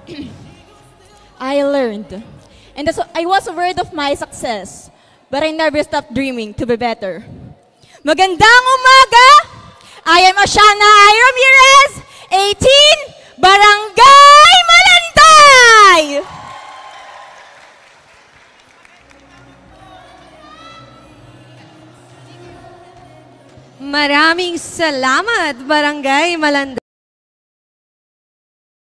I learned. And I was aware of my success. But I never stopped dreaming to be better. Magandang umaga! I am Ashana I. Ramirez, 18, Barangay Malanday! Maraming salamat, Barangay Malanday.